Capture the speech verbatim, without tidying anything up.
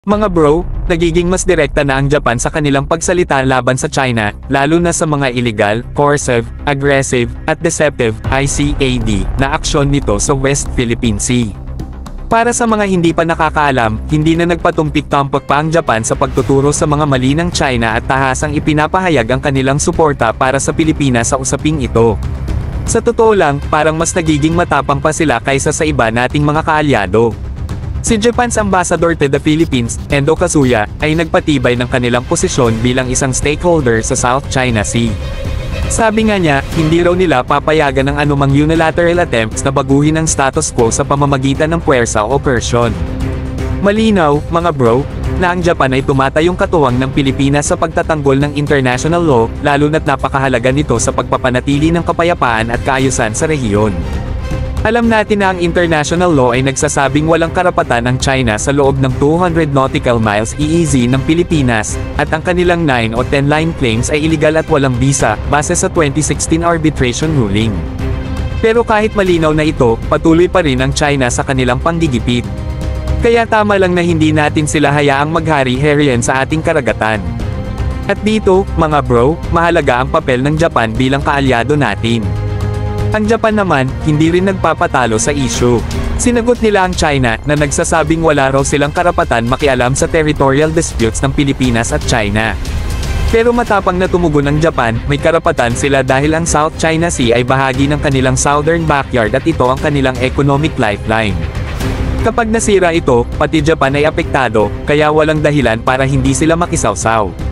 Mga bro, nagiging mas direkta na ang Japan sa kanilang pagsalita laban sa China, lalo na sa mga illegal, coercive, aggressive, at deceptive (I C A D) na aksyon nito sa West Philippine Sea. Para sa mga hindi pa nakakaalam, hindi na nagpatumpik-tampok pa ang Japan sa pagtuturo sa mga mali ng China at tahasang ipinapahayag ang kanilang suporta para sa Pilipinas sa usaping ito. Sa totoo lang, parang mas nagiging matapang pa sila kaysa sa iba nating mga kaalyado. Si Japan's Ambassador to the Philippines, Endo Kazuya, ay nagpatibay ng kanilang posisyon bilang isang stakeholder sa South China Sea. Sabi nga niya, hindi raw nila papayagan ng anumang unilateral attempts na baguhin ang status quo sa pamamagitan ng puwersa o coercion. Malinaw, mga bro, na ang Japan ay tumatayong katuwang ng Pilipinas sa pagtatanggol ng international law, lalo na't napakahalaga nito sa pagpapanatili ng kapayapaan at kaayusan sa rehiyon. Alam natin na ang international law ay nagsasabing walang karapatan ang China sa loob ng two hundred nautical miles E E Z ng Pilipinas, at ang kanilang nine o ten line claims ay iligal at walang visa, base sa twenty sixteen arbitration ruling. Pero kahit malinaw na ito, patuloy pa rin ang China sa kanilang panggigipit. Kaya tama lang na hindi natin sila hayaang maghari-harian sa ating karagatan. At dito, mga bro, mahalaga ang papel ng Japan bilang kaalyado natin. Ang Japan naman, hindi rin nagpapatalo sa issue. Sinagot nila ang China na nagsasabing wala raw silang karapatan makialam sa territorial disputes ng Pilipinas at China. Pero matapang na tumugon ang Japan, may karapatan sila dahil ang South China Sea ay bahagi ng kanilang southern backyard at ito ang kanilang economic lifeline. Kapag nasira ito, pati Japan ay apektado, kaya walang dahilan para hindi sila makisawsaw.